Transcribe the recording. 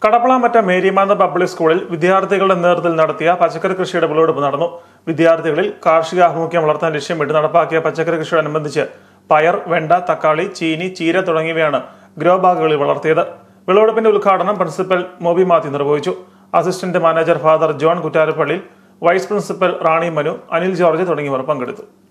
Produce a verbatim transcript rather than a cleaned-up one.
കടപ്പളാമറ്റ മേരിമാന്ത public സ്കൂളിൽ വിദ്യാർത്ഥികളുടെ നേതൃത്വത്തിൽ നടത്തിയ പച്ചക്കറി കൃഷിയുടെ വിളവെടുപ്പ് നടന്നു. വിദ്യാർത്ഥികളിൽ കാർഷിക ആഭിമുഖ്യം വളർത്താൻ ലക്ഷ്യമിട്ട് നടപ്പാക്കിയ പച്ചക്കറി കൃഷിയോടനുബന്ധിച്ച് പയർ, വെണ്ട, തക്കാളി, ചീനി, ചീര തുടങ്ങിയവയാണ് ഗ്രോ ബാഗുകളിൽ വളർത്തിയത്. വിളവെടുപ്പിന്റെ ഉദ്ഘാടനം പ്രിൻസിപ്പൽ മോബി മാത്യു നിർവഹിച്ചു. Assistant manager father John Kuttarappally, vice principal Rani Manu, Anil George തുടങ്ങിയവർ പങ്കെടുത്തു.